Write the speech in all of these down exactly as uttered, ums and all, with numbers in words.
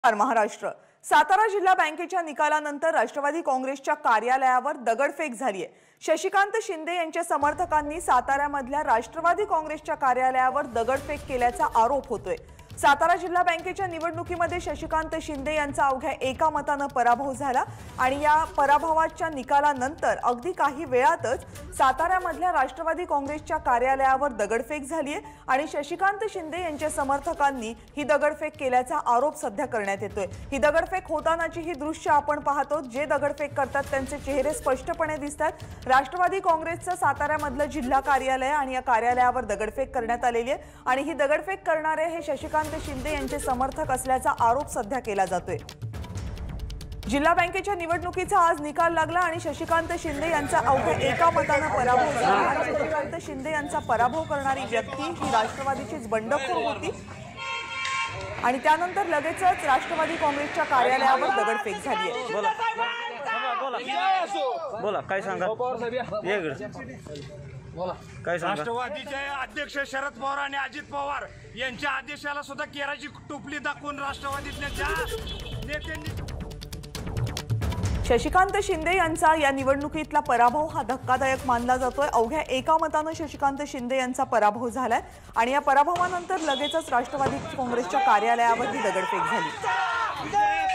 महाराष्ट्र सातारा जिल्हा बँकेच्या निकालानंतर राष्ट्रवादी काँग्रेसच्या कार्यालयावर दगडफेक झाली आहे। शशिकांत शिंदे यांच्या समर्थकांनी साताऱ्यामधल्या राष्ट्रवादी काँग्रेसच्या कार्यालयावर दगडफेक केल्याचा आरोप होतोय। सातारा जिल्हा बँकेच्या निवडणुकीमध्ये शशिकांत शिंदे यांचा अवघ्या एका मताने पराभव झाला आणि या पराभवाच्या निकालानंतर अगदी काही वेळातच साताऱ्यामधल्या राष्ट्रवादी काँग्रेसच्या कार्यालयावर दगडफेक झाली आहे आणि शशिकांत शिंदे यांच्या समर्थकांनी ही दगडफेक केल्याचा आरोप सध्या करण्यात येतोय। ही दगडफेक होतानाची ही दृश्य आपण पाहतो। जे दगडफेक करतात त्यांचे चेहरे स्पष्टपणे दिसतात। राष्ट्रवादी काँग्रेसचं साताऱ्यामधलं जिल्हा कार्यालय आणि या कार्यालयावर दगडफेक करण्यात आलेली आहे आणि ही दगडफेक करणारे हे शशिकांत शिंदे यांचे समर्थक असल्याचा आरोप सध्या केला जातोय। जिल्हा बँकेच्या निवडणुकीचा आज निकाल लागला आणि शशिकांत शिंदे यांचा अवघ्या एका मताने पराभव झाला। शशिकांत शिंदे यांचा पराभव करणारी व्यक्ती ही राष्ट्रवादीचीच बंडखोर होती आणि त्यानंतर लगेचच राष्ट्रवादी काँग्रेसच्या कार्यालयावर दगडफेक झाली आहे। बोला बोला काय सांगा बोला काय सांगा। राष्ट्रवादीचे अध्यक्ष शरद पवार आणि अजित पवार यांच्या आदेशाला सुद्धा केराची टोपली दाखवून राष्ट्रवादीतल्या ज्या नेत्यांनी शशिकांत शिंदे यांचा या निवडणुकीतला पराभव हा धक्कादायक मानला जातोय। अवघ्या एका मताने शशिकांत शिंदे यांचा पराभव झालाय आणि या पराभवानंतर लगेचच राष्ट्रवादी काँग्रेसच्या कार्यालयावर ही दगडफेक झाली।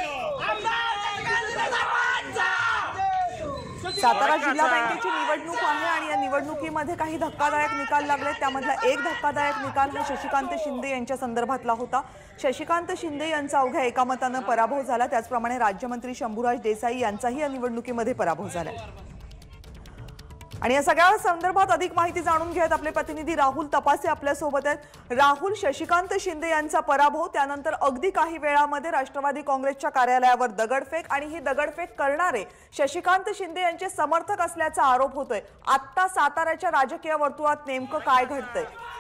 सातारा जिल्हा बँकेची निवडणूक आहे आणि या निवडणुकीमध्ये काही धक्कादायक निकाल लागले। त्यामधला एक धक्कादायक निकाल हा शशिकांत शिंदे यांच्या संदर्भातला होता। शशिकांत शिंदे यांचा अवघ्या एका मताने पराभव झाला। त्याचप्रमाणे राज्यमंत्री शंभूराज देसाई यांचाही या निवडणुकीमध्ये पराभव झाला आणि या सगळ्या संदर्भात अधिक माहिती जाणून घेत आपले प्रतिनिधी राहुल तपासे आपल्या सोबत आहेत। राहुल, शशिकांत शिंदे यांचा पराभव त्यानंतर अगदी काही वेळामध्ये राष्ट्रवादी काँग्रेसच्या कार्यालयावर दगडफेक आणि ही दगडफेक करणारे शशिकांत शिंदे यांचे समर्थक असल्याचा आरोप होतोय। आता साताऱ्याच्या राजकीय वर्तुळात नेमकं काय घडतंय?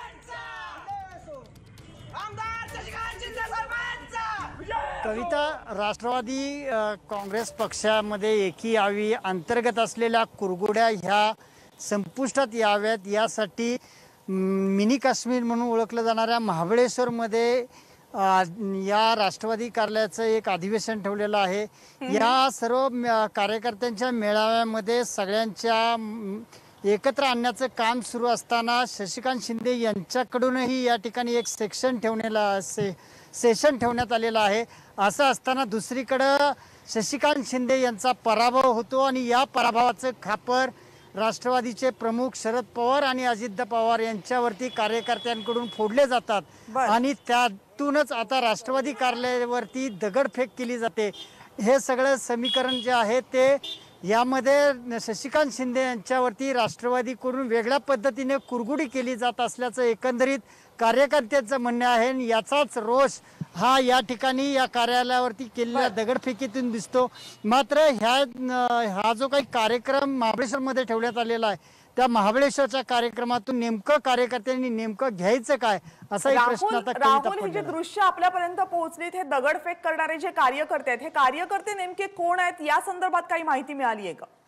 कविता, राष्ट्रवादी काँग्रेस पक्षामध्ये एकी यावी अंतर्गत असलेल्या कुरघोड्या ह्या संपुष्टात याव्यात यासाठी मिनी काश्मीर म्हणून ओळखलं जाणाऱ्या महाबळेश्वरमध्ये या राष्ट्रवादी कार्यालयाचं एक अधिवेशन ठेवलेलं आहे। या सर्व कार्यकर्त्यांच्या मेळाव्यामध्ये सगळ्यांच्या एकत्र आणण्याचं काम सुरू असताना शशिकांत शिंदे यांच्याकडूनही या ठिकाणी एक सेक्शन ठेवण्याला से सेशन ठेवण्यात आलेलं आहे। असं असताना दुसरीकडं शशिकांत शिंदे यांचा पराभव होतो आणि या पराभवाचं खापर राष्ट्रवादीचे प्रमुख शरद पवार आणि अजित पवार यांच्यावरती कार्यकर्त्यांकडून फोडले जातात आणि त्यातूनच आता राष्ट्रवादी कार्यालयावरती दगडफेक केली जाते। हे सगळं समीकरण जे आहे ते यामध्ये शशिकांत शिंदे यांच्यावरती राष्ट्रवादीकडून वेगळ्या पद्धतीने कुरघोडी केली जात असल्याचं एकंदरीत कार्यकर्त्यांचं म्हणणं आहे। याचाच रोष हा या ठिकाणी या कार्यालयावरती केलेल्या दगडफेकीतून दिसतो। मात्र ह्या हा जो काही कार्यक्रम महाबळेश्वरमध्ये ठेवण्यात आलेला आहे त्या महाबळेश्वरच्या कार्यक्रमातून नेमकं कार्यकर्त्यांनी नेमकं घ्यायचं काय असा एक प्रश्न आता राहुल, हे जे दृश्य आपल्यापर्यंत पोहोचलीत हे दगडफेक करणारे जे कार्यकर्ते आहेत हे कार्यकर्ते नेमके कोण आहेत या संदर्भात काही माहिती मिळाली आहे का?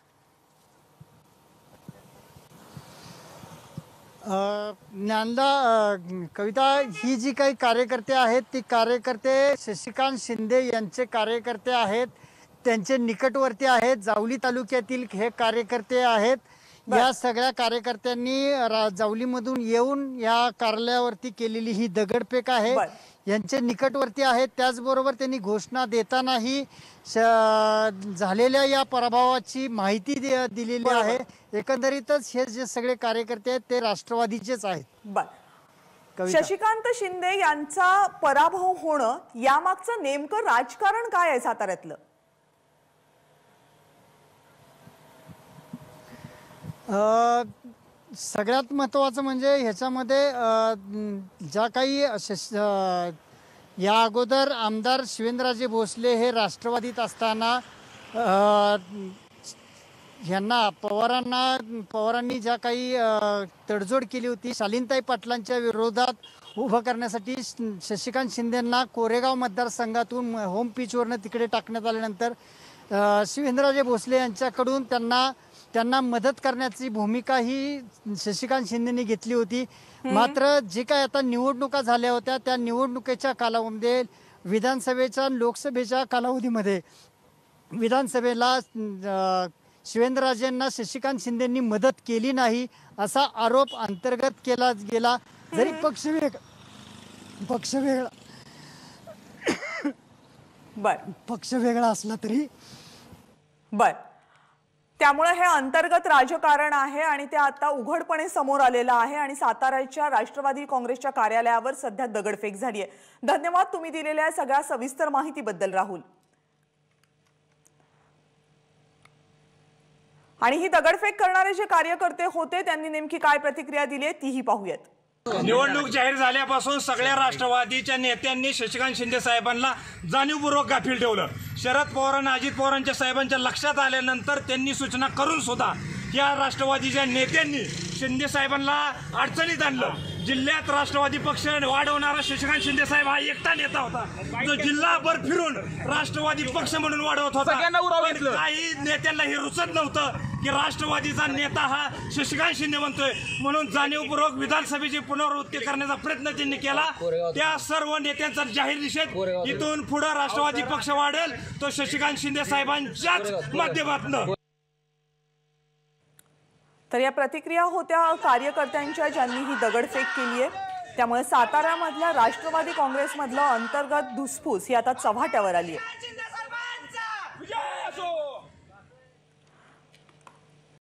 ज्ञानदा, कविता, ही जी काही कार्यकर्ते आहेत ती कार्यकर्ते शशिकांत शिंदे यांचे कार्यकर्ते आहेत, त्यांचे निकटवर्ती आहेत, जावली तालुक्यातील हे कार्यकर्ते आहेत। या सगळ्या कार्यकर्त्यांनी जावलीमधून येऊन या कार्यालयावरती केलेली ही दगडफेक आहे, यांचे निकटवर्ती आहेत। त्याचबरोबर त्यांनी घोषणा देतानाही झालेल्या या पराभवाची माहिती दिलेली आहे। एकंदरीतच हे जे सगळे कार्यकर्ते आहेत ते राष्ट्रवादीचेच आहेत। शशिकांत शिंदे यांचा पराभव होणं यामागचं नेमकं राजकारण काय आहे साताऱ्यातलं? सगळ्यात महत्त्वाचं म्हणजे ह्याच्यामध्ये ज्या काही या अगोदर आमदार शिवेंद्रराजे भोसले हे राष्ट्रवादीत असताना ह्यांना पवारांना पवारांनी ज्या काही तडजोड केली होती शालीनताई पाटलांच्या विरोधात उभं करण्यासाठी शशिकांत शिंदेंना कोरेगाव मतदारसंघातून होम पिचवरनं तिकडे टाकण्यात आल्यानंतर शिवेंद्रराजे भोसले यांच्याकडून त्यांना त्यांना मदत करण्याची भूमिका ही शशिकांत शिंदेंनी घेतली होती। मात्र जे काय आता निवडणुका झाल्या होत्या त्या निवडणुकीच्या कालावधीमध्ये विधानसभेच्या आणि लोकसभेच्या कालावधीमध्ये विधानसभेला अ, शिवेंद्रराजेंना शशिकांत शिंदेंनी मदत केली नाही असा आरोप अंतर्गत केला गेला. जरी पक्ष वेग पक्ष वेगळा बर पक्ष वेगळा असला तरी बर त्यामुळे हे अंतर्गत राजकारण आहे आणि ते आता उघडपणे समोर आलेलं आहे आणि साताऱ्याच्या राष्ट्रवादी काँग्रेसच्या कार्यालयावर सध्या दगडफेक झाली आहे. धन्यवाद तुम्ही दिलेल्या सगळ्या सविस्तर माहितीबद्दल राहुल. आणि ही दगडफेक करणारे जे कार्यकर्ते होते त्यांनी नेमकी काय प्रतिक्रिया दिली आहे तीही पाहूयात. निवडणूक जाहीर झाल्यापासून सगळ्या राष्ट्रवादीच्या नेत्यांनी शशिकांत शिंदे साहेबांना जाणीवपूर्वक गाफील ठेवलं. शरद पवारांना अजित पवारांच्या साहेबांच्या लक्षात आल्यानंतर त्यांनी सूचना करून सुद्धा या राष्ट्रवादीच्या नेत्यांनी शिंदे साहेबांना अडचणीत आणलं. जिल्ह्यात राष्ट्रवादी पक्ष वाढवणारा शशिकांत शिंदे साहेब हा एकटा नेता होता जो जिल्हाभर फिरून राष्ट्रवादी पक्ष म्हणून वाढवत होता. पण काही नेत्यांना हे रुचत नव्हतं की राष्ट्रवादीचा नेता हा शशिकांत शिंदे म्हणतोय, म्हणून जाणीवपूर्वक विधानसभेची पुनरावृत्ती करण्याचा प्रयत्न त्यांनी केला. त्या सर्व नेत्यांचा जाहीर निषेध. इथून पुढे राष्ट्रवादी पक्ष वाढेल तो शशिकांत शिंदे साहेबांच्याच माध्यमातून. तर या प्रतिक्रिया होत्या कार्यकर्त्यांच्या ज्यांनी ही दगडफेक केली आहे. त्यामुळे साताऱ्यामधल्या राष्ट्रवादी काँग्रेसमधलं अंतर्गत धुसफूस ही आता चव्हाट्यावर आली आहे.